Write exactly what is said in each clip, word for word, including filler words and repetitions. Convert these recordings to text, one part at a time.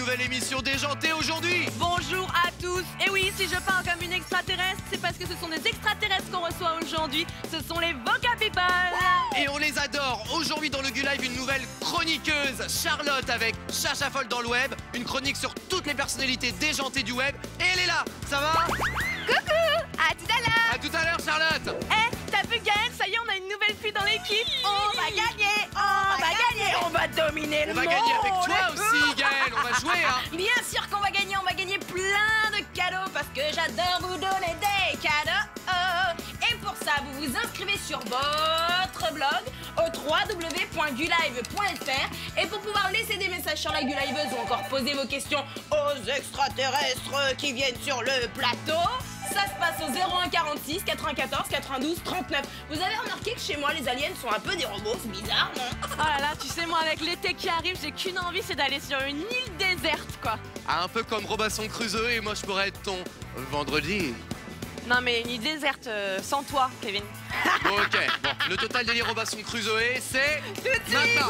nouvelle émission déjantée aujourd'hui. Bonjour à tous. Et oui, si je parle comme une extraterrestre, c'est parce que ce sont des extraterrestres qu'on reçoit aujourd'hui. Ce sont les Voca People. Et on les adore. Aujourd'hui dans le Gu-Live, une nouvelle chroniqueuse, Charlotte, avec Chacha Folle dans le web. Une chronique sur toutes les personnalités déjantées du web. Et elle est là. Ça va? Coucou. À tout à l'heure. À tout à l'heure, Charlotte. Eh, t'as vu Gaël? Ça y est, on a une nouvelle fille dans l'équipe. On va gagner. On va gagner. On va dominer le On monde. va gagner avec toi aussi, Gaël. On va jouer, hein. Bien sûr qu'on va gagner. On va gagner plein de cadeaux parce que j'adore vous donner des cadeaux. Et pour ça, vous vous inscrivez sur votre blog au w w w point gulive point f r et pour pouvoir laisser des messages sur la Guliveuse ou encore poser vos questions aux extraterrestres qui viennent sur le plateau, ça se passe au zéro un quarante-six quatre-vingt-quatorze quatre-vingt-douze trente-neuf. Vous avez remarqué que chez moi, les aliens sont un peu des robots, c'est bizarre, non? Oh là là, tu sais, moi, avec l'été qui arrive, j'ai qu'une envie, c'est d'aller sur une île déserte, quoi. Ah, un peu comme Robinson Crusoe et moi, je pourrais être ton vendredi. Non, mais une île déserte euh, sans toi, Kevin. Bon, ok. Bon, le total délire Robinson Crusoe, c'est Tout de suite. maintenant.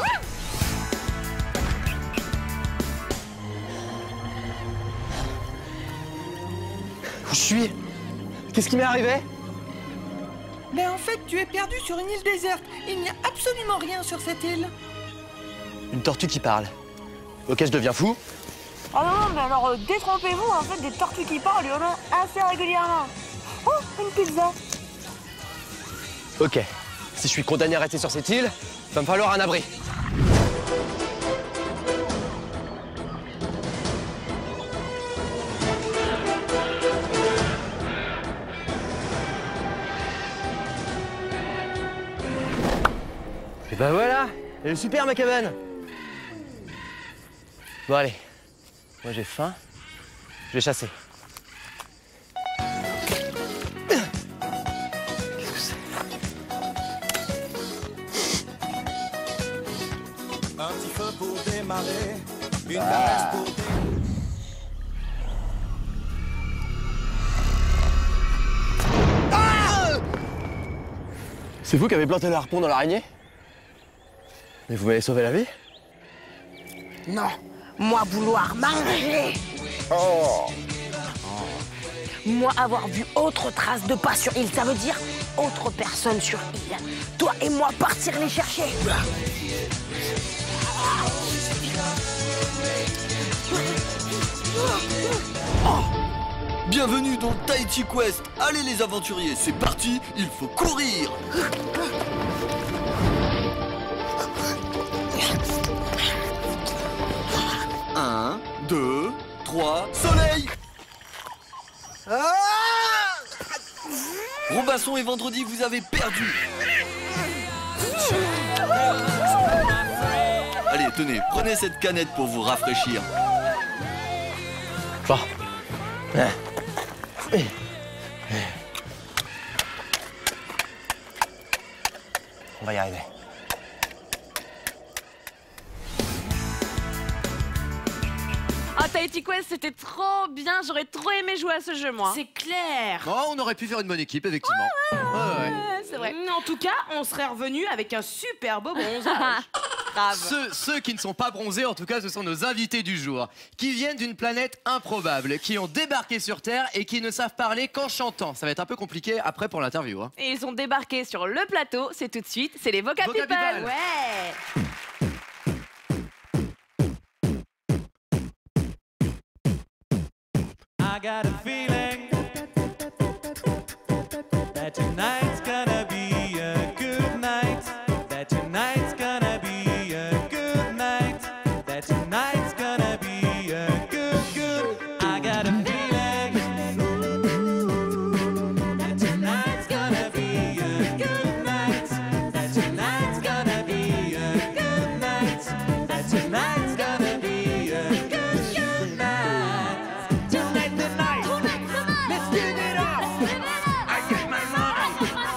Où je suis? Qu'est-ce qui m'est arrivé? Mais en fait, tu es perdu sur une île déserte. Il n'y a absolument rien sur cette île. Une tortue qui parle. Ok, je deviens fou. Oh non, non, mais alors euh, détrompez-vous, en fait, des tortues qui parlent, il y en a assez régulièrement. Oh, une pizza. Ok, si je suis condamné à rester sur cette île, va me falloir un abri. Et bah voilà, elle est super ma cabane. Bon allez, moi j'ai faim, je vais chasser. Qu'est-ce que c'est? Un petit feu pour démarrer, une caresse pour démarrer. C'est vous qui avez planté le harpon dans l'araignée? Mais vous m'avez sauvé la vie? Non, moi vouloir manger. Oh. Moi avoir vu autre trace de pas sur île, ça veut dire autre personne sur île. Toi et moi partir les chercher. Bienvenue dans Tahiti Quest. Allez les aventuriers, c'est parti, il faut courir. Un, deux, trois, soleil. Robinson et Vendredi, vous avez perdu. Allez, tenez, prenez cette canette pour vous rafraîchir. Bon. On va y arriver. Ah, Tahiti Quest, c'était trop bien. J'aurais trop aimé jouer à ce jeu, moi. C'est clair. Oh, on aurait pu faire une bonne équipe, effectivement. Ouais, ouais. Ouais, c'est vrai. En tout cas, on serait revenu avec un super beau bronzage. Grave. Ceux, ceux qui ne sont pas bronzés, en tout cas, ce sont nos invités du jour, qui viennent d'une planète improbable, qui ont débarqué sur Terre et qui ne savent parler qu'en chantant. Ça va être un peu compliqué après pour l'interview. Hein. Et ils ont débarqué sur le plateau. C'est tout de suite. C'est les Voca Voca People. People. Ouais. I got a feeling that tonight's gonna be a good night. That tonight's gonna be a good night. That tonight's gonna be a good, good. I got a feeling that tonight's gonna be a good night. That tonight's gonna be a good night. That tonight's gonna be a good, good night. Tonight, tonight, let's give it up. I get my love.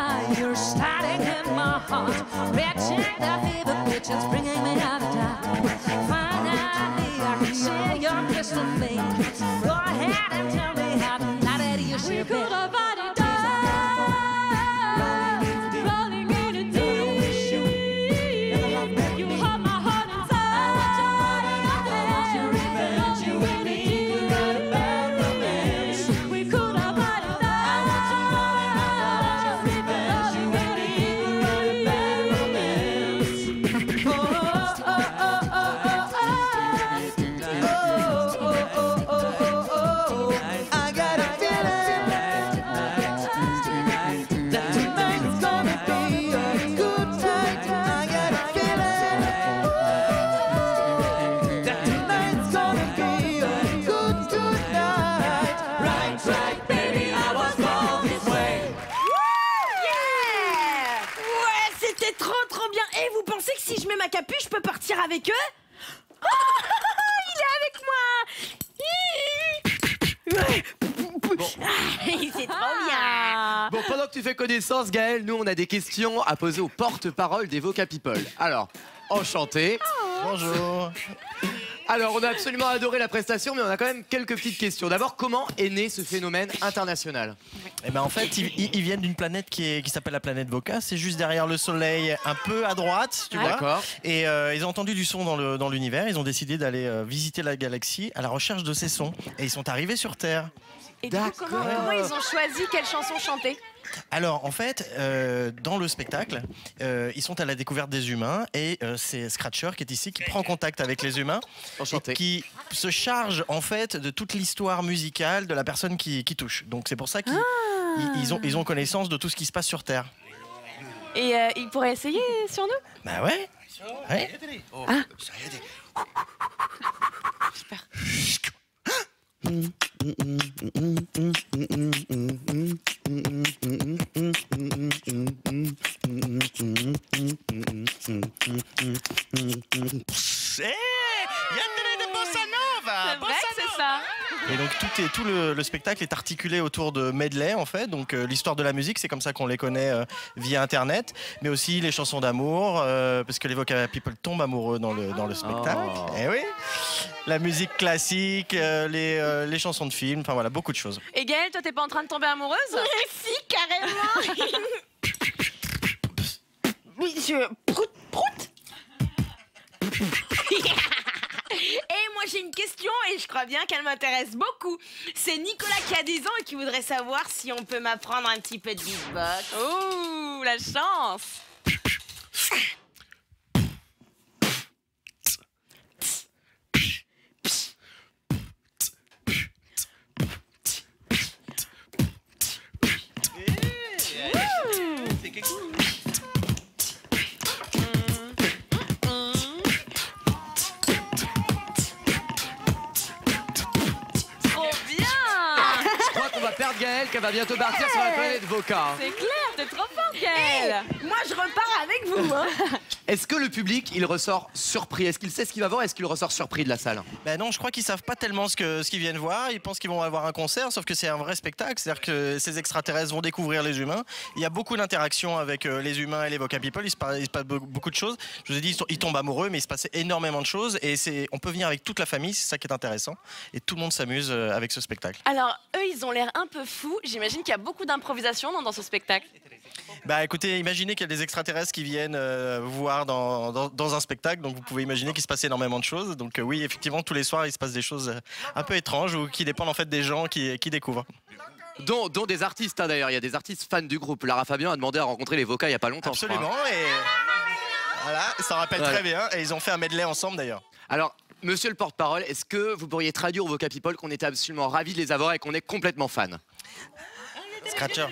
fire starting in my heart, reaching the fever pitch and bringing me out of time. Finally, I can see your crystal clean. Go ahead and tell me how tonight you should be. Si je mets ma capuche, je peux partir avec eux? Oh, il est avec moi. Bon. C'est trop bien. Bon, pendant que tu fais connaissance, Gaël, nous on a des questions à poser au porte-parole des Voca People. Alors, enchanté. Oh. Bonjour. Alors, on a absolument adoré la prestation, mais on a quand même quelques petites questions. D'abord, comment est né ce phénomène international? Eh ben en fait, ils, ils viennent d'une planète qui, est, qui s'appelle la planète Voca. C'est juste derrière le Soleil, un peu à droite, tu ouais. vois. D'accord. Et euh, ils ont entendu du son dans, le, dans l'univers. Ils ont décidé d'aller euh, visiter la galaxie à la recherche de ces sons. Et ils sont arrivés sur Terre. Et du coup, comment, comment ils ont choisi quelle chanson chanter? Alors, en fait, euh, dans le spectacle, euh, ils sont à la découverte des humains et euh, c'est Scratcher qui est ici, qui prend contact avec les humains. Enchanté. Et qui se charge, en fait, de toute l'histoire musicale de la personne qui, qui touche. Donc, c'est pour ça qu'ils ah. ils, ils ont, ils ont connaissance de tout ce qui se passe sur Terre. Et euh, ils pourraient essayer sur nous? Bah ouais. ouais. Ah. Super. C'est vrai que c'est ça. Et donc tout, est, tout le, le spectacle est articulé autour de medley en fait. Donc euh, l'histoire de la musique, c'est comme ça qu'on les connaît euh, via internet, mais aussi les chansons d'amour, euh, parce que les Voca People tombent amoureux dans le, dans le spectacle. Oh. Et oui. La musique classique, euh, les, euh, les chansons de films, enfin voilà, beaucoup de choses. Et Gaëlle, toi t'es pas en train de tomber amoureuse? Si, carrément. Oui, je... Prout, prout. Et moi j'ai une question et je crois bien qu'elle m'intéresse beaucoup. C'est Nicolas qui a dix ans et qui voudrait savoir si on peut m'apprendre un petit peu de beatbox. Oh, la chance. Perdre Gaël, qu'elle va bientôt partir sur la planète Voca. C'est clair, t'es trop fort, Gaël. Hey, moi, je repars avec vous. Hein. Est-ce que le public, il ressort surpris? Est-ce qu'il sait ce qu'il va voir? Est-ce qu'il ressort surpris de la salle? Ben non, je crois qu'ils savent pas tellement ce que ce qu'ils viennent voir. Ils pensent qu'ils vont avoir un concert, sauf que c'est un vrai spectacle. C'est-à-dire que ces extraterrestres vont découvrir les humains. Il y a beaucoup d'interactions avec euh, les humains et les Voca People. Il se passe, il se passe beaucoup de choses. Je vous ai dit, ils, sont, ils tombent amoureux, mais il se passe énormément de choses. Et c'est, on peut venir avec toute la famille, c'est ça qui est intéressant. Et tout le monde s'amuse euh, avec ce spectacle. Alors, eux, ils ont l'air un peu fous. J'imagine qu'il y a beaucoup d'improvisation dans, dans ce spectacle. Bah écoutez, imaginez qu'il y a des extraterrestres qui viennent euh, vous voir dans, dans, dans un spectacle, donc vous pouvez imaginer qu'il se passe énormément de choses. Donc euh, oui, effectivement, tous les soirs, il se passe des choses euh, un peu étranges ou qui dépendent en fait des gens qui, qui découvrent. Dont, dont des artistes hein, d'ailleurs, il y a des artistes fans du groupe. Lara Fabian a demandé à rencontrer les Voca il n'y a pas longtemps. Absolument, et voilà, ça rappelle ouais. très bien, et ils ont fait un medley ensemble d'ailleurs. Alors, monsieur le porte-parole, est-ce que vous pourriez traduire aux Voca People qu'on était absolument ravis de les avoir et qu'on est complètement fans? Scratcher.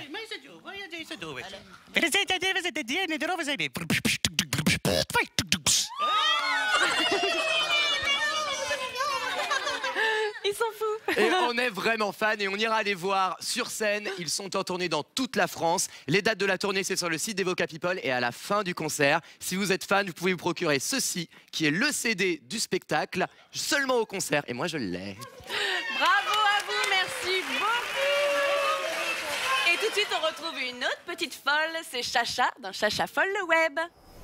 Ils sont fous. Et on est vraiment fans et on ira les voir sur scène. Ils sont en tournée dans toute la France. Les dates de la tournée, c'est sur le site des Voca People. Et à la fin du concert, si vous êtes fan, vous pouvez vous procurer ceci, qui est le C D du spectacle, seulement au concert. Et moi, je l'ai. Bravo à vous, merci beaucoup. Et tout de suite, on retrouve une autre petite folle, c'est Chacha dans Chacha Folle le Web.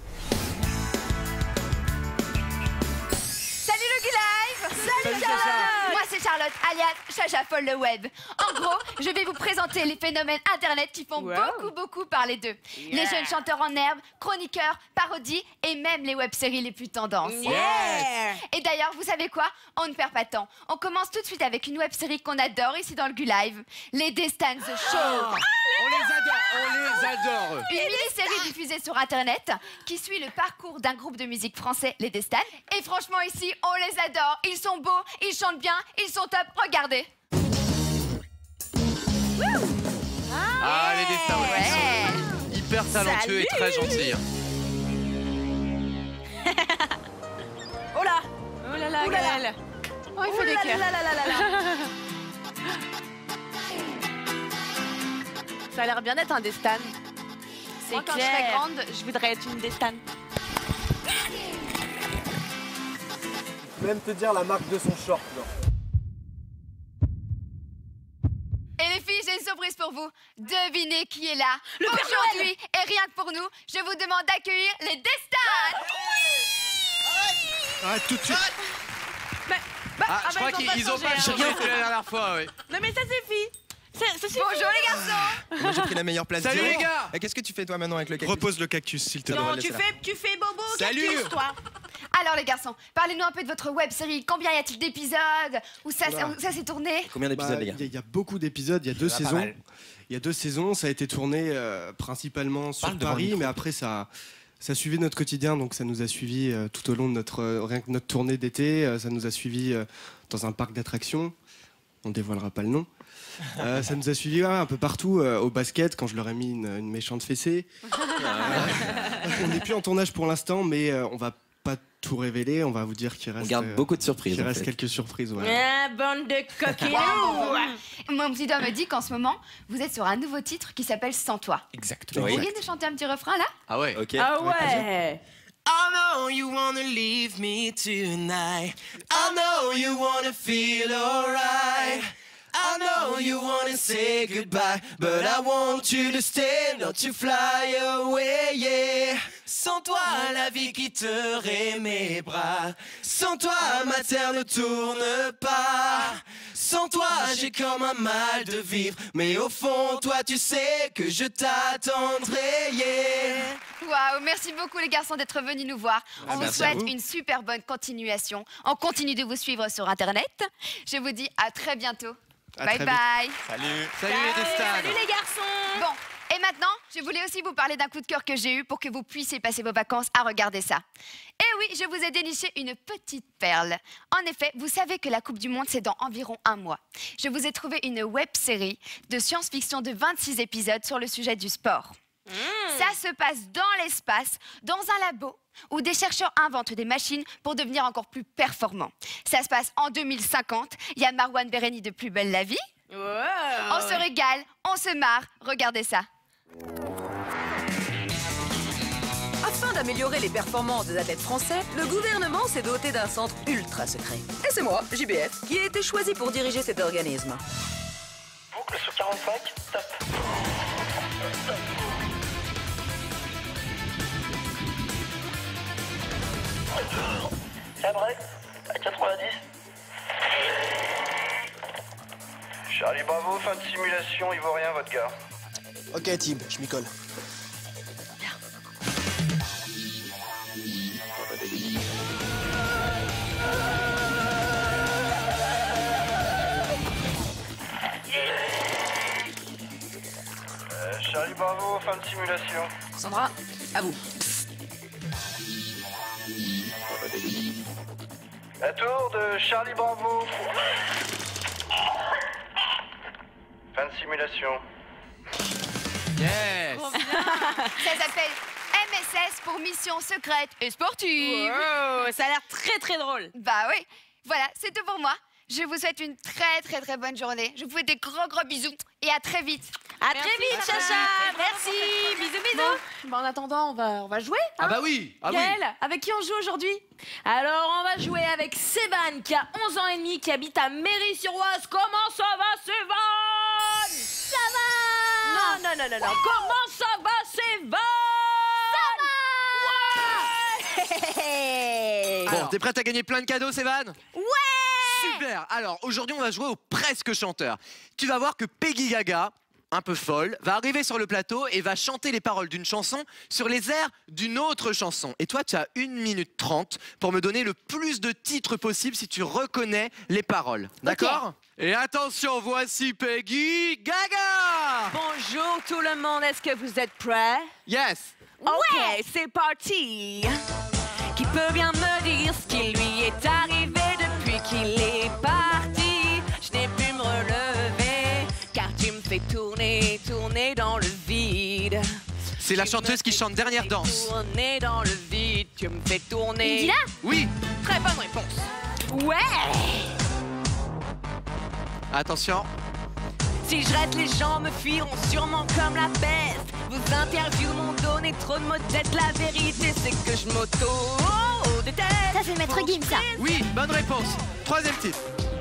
Salut le G-Live! Salut Charlotte! Moi c'est Charlotte, alias Chacha Folle le Web. En gros, je vais vous présenter les phénomènes internet qui font Wow. beaucoup beaucoup parler d'eux. Les Yeah. jeunes chanteurs en herbe, chroniqueurs, parodies et même les web-séries les plus tendances. Yeah. Et d'ailleurs, vous savez quoi? On ne perd pas de temps. On commence tout de suite avec une web-série qu'on adore ici dans le G-Live, les Destan The Show. On les adore, on les adore. Une mini-série diffusée sur Internet qui suit le parcours d'un groupe de musique français, les Destan. Et franchement, ici, on les adore. Ils sont beaux, ils chantent bien, ils sont top. Regardez. Ah, les destins, ouais, ils sont hyper talentueux et très gentils. Oh là Oh là là, Ouh là là. Gaëlle. Oh, il faut des cœurs. Ça a l'air bien d'être un Destan. C'est Moi, quand je clair. serai grande, je voudrais être une Destan. Même te dire la marque de son short. Genre. Et les filles, j'ai une surprise pour vous. Devinez qui est là. Le Père Aujourd'hui, et rien que pour nous, je vous demande d'accueillir les Destan. Arrête tout de suite. Bah, bah, Ah, ah je bah, crois ils qu'ils ils ont changé, pas hein. changé que la dernière fois, oui. Non mais ça suffit. Ça, ça suffit. Bonjour les garçons. Moi j'ai pris la meilleure place. Salut direct. les gars. Et qu'est-ce que tu fais toi maintenant avec le cactus? Repose le cactus, s'il te plaît. Non, laisse tu là. fais, tu fais bobo Salut. cactus, toi. Alors les garçons, parlez-nous un peu de votre web série. Combien y a-t-il d'épisodes? Où ça, Oula. où ça s'est tourné? Combien d'épisodes Bah, les gars? Il y, a- il y a beaucoup d'épisodes, il y a deux Ça va pas saisons. mal. Il y a deux saisons, ça a été tourné euh, principalement sur Parle devant le Paris, micro. mais après ça, ça suivait notre quotidien, donc ça nous a suivis euh, tout au long de notre, euh, rien que notre tournée d'été, euh, ça nous a suivis euh, dans un parc d'attractions, on dévoilera pas le nom. Euh, ça nous a suivis ouais, un peu partout, euh, au basket, quand je leur ai mis une, une méchante fessée. Euh, on n'est plus en tournage pour l'instant, mais euh, on va pas tout révéler, on va vous dire qu'il On reste, garde euh, beaucoup de surprises. qu'il en reste fait. quelques surprises. Voilà. Ah, bande de coquinous. Mon petit doigt me dit qu'en ce moment, vous êtes sur un nouveau titre qui s'appelle Sans toi. Exactement. Vous pourriez nous chanter un petit refrain là? Ah ouais. Ok. Ah avec plaisir. ouais. I know you wanna leave me tonight. I know you wanna feel alright. I know you wanna say goodbye, but I want you to stay, not to fly away, yeah. Sans toi, la vie quitterait mes bras. Sans toi, ma terre ne tourne pas. Sans toi, j'ai comme un mal de vivre. Mais au fond, toi, tu sais que je t'attendrai, yeah. Waouh, merci beaucoup les garçons d'être venus nous voir. On vous merci à souhaite vous. une super bonne continuation. On continue de vous suivre sur Internet. Je vous dis à très bientôt. À bye très vite. bye. Salut. Salut les destins. Salut les garçons. Bon, et maintenant, je voulais aussi vous parler d'un coup de cœur que j'ai eu pour que vous puissiez passer vos vacances à regarder ça. Et oui, je vous ai déniché une petite perle. En effet, vous savez que la Coupe du Monde, c'est dans environ un mois. Je vous ai trouvé une web-série de science-fiction de vingt-six épisodes sur le sujet du sport. Ça se passe dans l'espace, dans un labo, où des chercheurs inventent des machines pour devenir encore plus performants. Ça se passe en deux mille cinquante. Il y a Marwan Bereni de Plus belle la vie. Wow. On se régale, on se marre. Regardez ça. Afin d'améliorer les performances des athlètes français, le gouvernement s'est doté d'un centre ultra secret. Et c'est moi, J B F, qui a été choisi pour diriger cet organisme. Boucle sur quarante-cinq, top. Cabré, à quatre-vingt-dix. Charlie Bravo, fin de simulation, il vaut rien votre gars. Ok Tim, je m'y colle. Euh, Charlie Bravo, fin de simulation. Sandra, à vous. La tour de Charlie Bravo. Fin de simulation. Yes. Ça s'appelle M S S pour mission secrète et sportive. Wow, ça a l'air très très drôle. Bah oui. Voilà, c'est tout pour moi. Je vous souhaite une très très très bonne journée. Je vous fais des gros gros bisous et à très vite. À très vite, Chacha. Merci. Bisous, bisous. Bon, bah, en attendant, on va, on va jouer. Ah bah oui. Ah oui. Gaëlle, avec qui on joue aujourd'hui? Alors, on va jouer avec Sévan, qui a onze ans et demi, qui habite à Méry-sur-Oise. Comment ça va, Sévan? Ça va. Non, non, non, non, non. Comment ça va, Sévan? Bon, t'es prête à gagner plein de cadeaux, Sévan? Ouais! Super. Alors, aujourd'hui, on va jouer au presque chanteur. Tu vas voir que Peggy Gaga, un peu folle, va arriver sur le plateau et va chanter les paroles d'une chanson sur les airs d'une autre chanson. Et toi, tu as une minute trente pour me donner le plus de titres possible si tu reconnais les paroles. D'accord? Et attention, voici Peggy Gaga! Bonjour tout le monde, est-ce que vous êtes prêts? Yes! Ok, c'est parti! Qui peut bien me dire ce qui lui est arrivé depuis qu'il est parti? Je n'ai pu me relever, car tu me fais tourner, tourner dans le vide. C'est la chanteuse qui chante Dernière danse. Tourner dans le vide, tu me fais tourner. Indila? Oui! Très bonne réponse. Ouais! Attention. Si je reste, les gens me fuiront sûrement comme la peste. Vos interviews m'ont donné trop de mots-tête. La vérité, c'est que je m'auto-déteste. Ça, c'est Maître Gims, ça. Oui, bonne réponse. Troisième titre.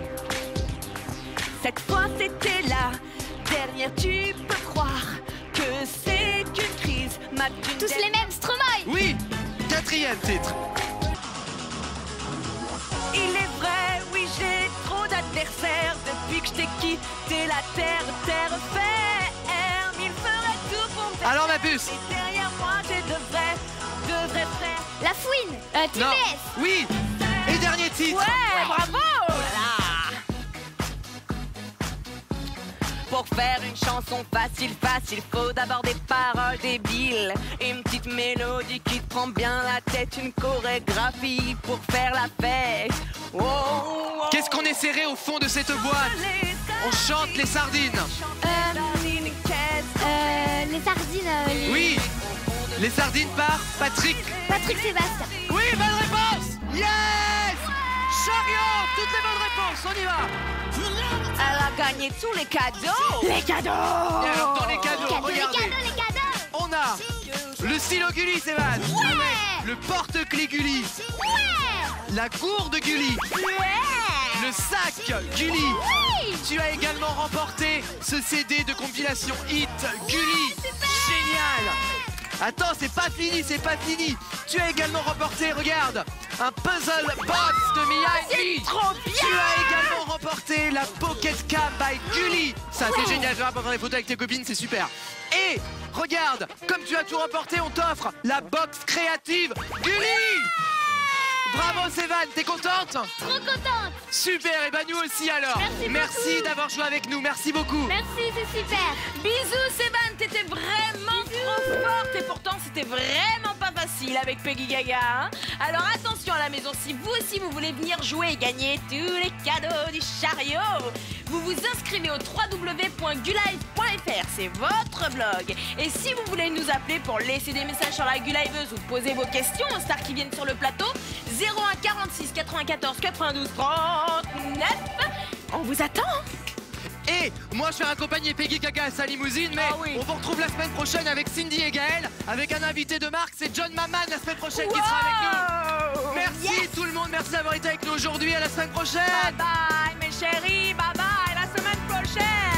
Cette fois, c'était la dernière. Tu peux croire que c'est une crise. Ma Tous les mêmes, Stromae. Oui, quatrième titre. Il est vrai, oui, j'ai trop d'adversaires. Depuis que je t'ai quitté la terre, terre ferme. Il ferait tout pour me faire. Alors, ma puce. Et derrière moi, j'ai de vrais, de vrais frères. La Fouine. Euh, T V S. Non. Oui. Et dernier titre. Ouais, bravo. Voilà. Pour faire une chanson facile, facile, faut d'abord des paroles débiles. Une petite mélodie qui te prend bien la tête, une chorégraphie pour faire la fête. Oh, oh, Qu'est-ce qu'on est serré au fond de cette boîte? On chante les sardines. Euh, euh, les sardines. euh, les- Oui. Les sardines par Patrick. Patrick Sébastien. Oui, bonne réponse. Yes. Chariot. Toutes les bonnes réponses. On y va. Elle a gagné tous les cadeaux. Les cadeaux. Et alors, dans les cadeaux, Cadeaux, les regardez. cadeaux, les cadeaux. On a le stylo Gulli, Sévan. Ouais. Le porte-clés Gulli. Ouais. La gourde Gulli. Ouais. Le sac Gulli. Oui. Tu as également remporté ce C D de compilation Hit Gulli. Génial. Attends, c'est pas fini, c'est pas fini. Tu as également remporté, regarde, un puzzle box de Mia et trop bien. Tu as également remporté la Pocket Cam by Gulli. Ça, c'est génial. Je vais prendre des photos avec tes copines, c'est super. Et regarde, comme tu as tout remporté, on t'offre la box créative Gulli. Bravo Sévan, t'es contente? Trop contente. Super, et bah nous aussi alors. Merci Merci beaucoup. d'avoir joué avec nous, merci beaucoup. Merci, c'est super. Bisous, Sévan, t'étais vraiment trop forte et pourtant c'était vraiment pas facile avec Peggy Gaga. Hein. Alors attention à la maison, si vous aussi vous voulez venir jouer et gagner tous les cadeaux du chariot, vous vous inscrivez au w w w point gulive point f r, c'est votre blog. Et si vous voulez nous appeler pour laisser des messages sur la Guliveuse ou poser vos questions aux stars qui viennent sur le plateau, zéro un quarante-six quatre-vingt-quatorze quatre-vingt-douze trente-neuf, on vous attend. Et moi je vais accompagner Peggy Gaga à sa limousine, mais Ah oui. on vous retrouve la semaine prochaine avec Cindy et Gaël, avec un invité de marque, c'est John Maman la semaine prochaine qui sera avec nous. Merci tout le monde, merci d'avoir été avec nous aujourd'hui, à la semaine prochaine. Bye bye mes chéris, bye bye, la semaine prochaine.